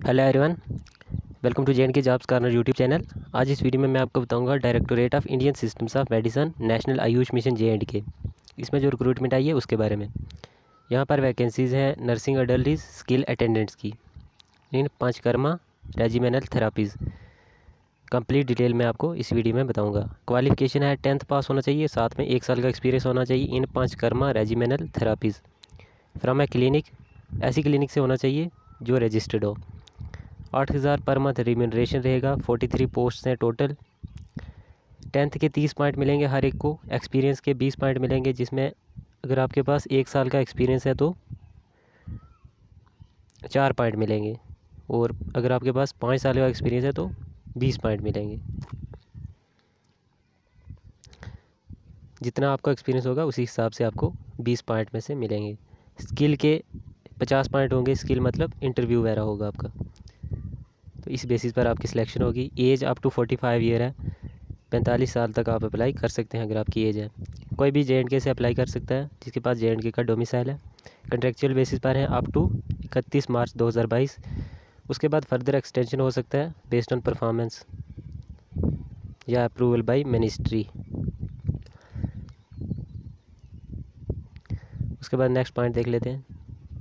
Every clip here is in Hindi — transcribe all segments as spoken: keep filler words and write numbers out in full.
Hello everyone, welcome to J and K jobs corner YouTube channel. आज इस वीडियो में मैं आपको बताऊंगा directorate of Indian systems of medicine national Ayush mission J and K, इसमें जो रिक्रूटमेंट आई है उसके बारे में। यहाँ पर वैकेंसीज़ हैं नर्सिंग अडल्ट स्किल अटेंडेंट्स की in Panchakarma regimenal therapies. Complete detail में आपको इस वीडियो में बताऊंगा। क्वालिफिकेशन है टेंथ पास होना चाहिए, साथ में एक साल का एक्सपीरियंस होना चाहिए in Panchakarma regimenal therapies from a clinic. ऐसी क्लिनिक से होना चाहिए जो रजिस्टर्ड हो। आठ हज़ार पर मंथ रिम्यूनरेशन रहेगा। फोर्टी थ्री पोस्ट हैं टोटल। टेंथ के तीस पॉइंट मिलेंगे हर एक को, एक्सपीरियंस के बीस पॉइंट मिलेंगे, जिसमें अगर आपके पास एक साल का एक्सपीरियंस है तो चार पॉइंट मिलेंगे, और अगर आपके पास पाँच साल का एक्सपीरियंस है तो बीस पॉइंट मिलेंगे। जितना आपका एक्सपीरियंस होगा उसी हिसाब से आपको बीस पॉइंट में से मिलेंगे। स्किल के पचास पॉइंट होंगे, स्किल मतलब इंटरव्यू वगैरह होगा आपका, तो इस बेसिस पर आपकी सिलेक्शन होगी। Age up to forty five year है, पैंतालीस साल तक आप अप्लाई कर सकते हैं अगर आपकी एज है। कोई भी जे एंड के से अप्लाई कर सकता है जिसके पास जे एंड के का डोमिसाइल है। कंट्रेक्चुअल बेसिस पर है अप टू इकतीस मार्च दो हज़ार बाईस। उसके बाद फर्दर एक्सटेंशन हो सकता है बेस्ड ऑन परफॉर्मेंस या अप्रूवल बाय मिनिस्ट्री। उसके बाद नेक्स्ट पॉइंट देख लेते हैं।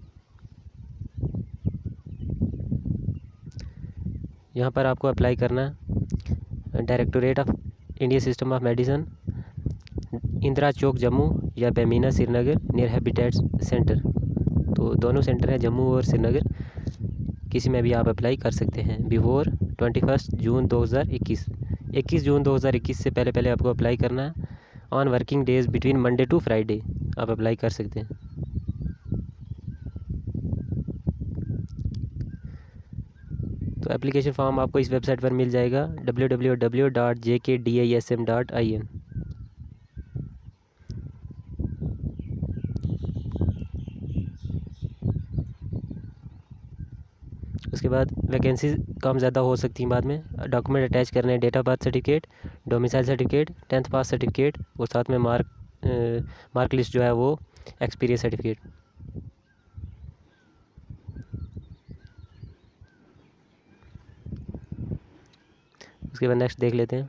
यहाँ पर आपको अप्लाई करना है directorate of Indian system of medicine, Indira Chowk Jammu या Bemina Srinagar near habitat centre. तो दोनों सेंटर हैं जम्मू और श्रीनगर, किसी में भी आप अप्लाई कर सकते हैं बिफोर ट्वेंटी फर्स्ट जून दो हज़ार इक्कीस। इक्कीस जून दो हज़ार इक्कीस से पहले पहले आपको अप्लाई करना है। On working days between Monday to Friday आप अप्लाई कर सकते हैं। तो एप्लीकेशन फॉर्म आपको इस वेबसाइट पर मिल जाएगा W W W dot J K D I S M dot I N. उसके बाद वैकेंसी कम ज़्यादा हो सकती हैं बाद में। डॉक्यूमेंट अटैच करने हैं, date of birth certificate, domicile certificate, tenth pass certificate, और साथ में मार्क मार्क लिस्ट जो है वो एक्सपीरियंस सर्टिफिकेट। उसके बाद नेक्स्ट देख लेते हैं।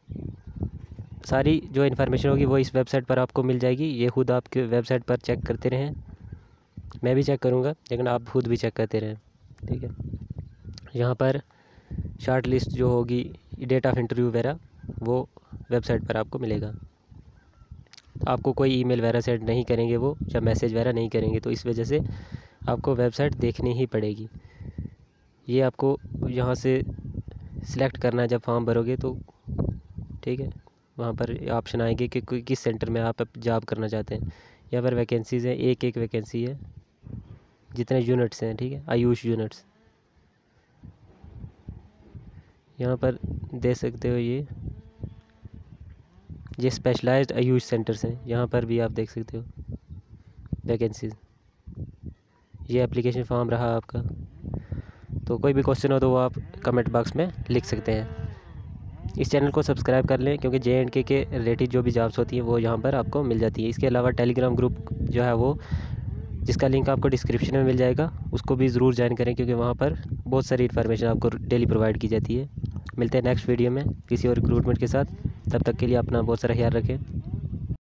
सारी जो इन्फॉर्मेशन होगी वो इस वेबसाइट पर आपको मिल जाएगी। ये खुद आपके वेबसाइट पर चेक करते रहें, मैं भी चेक करूँगा लेकिन आप खुद भी चेक करते रहें, ठीक है। यहाँ पर शॉर्ट लिस्ट जो होगी, डेट ऑफ इंटरव्यू वगैरह, वो वेबसाइट पर आपको मिलेगा। आपको कोई ईमेल वगैरह सेंड नहीं करेंगे वो, या मैसेज वगैरह नहीं करेंगे, तो इस वजह से आपको वेबसाइट देखनी ही पड़ेगी। ये आपको यहाँ से सिलेक्ट करना है जब फॉर्म भरोगे तो, ठीक है। वहाँ पर ऑप्शन आएंगे कि कोई किस सेंटर में आप जॉब करना चाहते हैं। यहाँ पर वैकेंसीज़ हैं, एक एक वैकेंसी है, जितने यूनिट्स हैं, ठीक है, आयुष यूनिट्स। यहाँ पर दे सकते हो ये ये स्पेशलाइज्ड आयुष सेंटर्स हैं, यहाँ पर भी आप देख सकते हो वैकेंसीज़। ये एप्लीकेशन फॉर्म रहा आपका। तो कोई भी क्वेश्चन हो तो वो आप कमेंट बॉक्स में लिख सकते हैं। इस चैनल को सब्सक्राइब कर लें क्योंकि जे एंड के के रिलेटेड जो भी जॉब्स होती हैं वो यहाँ पर आपको मिल जाती है। इसके अलावा टेलीग्राम ग्रुप जो है वो, जिसका लिंक आपको डिस्क्रिप्शन में मिल जाएगा, उसको भी ज़रूर ज्वाइन करें क्योंकि वहाँ पर बहुत सारी इन्फॉर्मेशन आपको डेली प्रोवाइड की जाती है। मिलते हैं नेक्स्ट वीडियो में किसी और रिक्रूटमेंट के साथ। तब तक के लिए अपना बहुत सारा ख्याल रखें।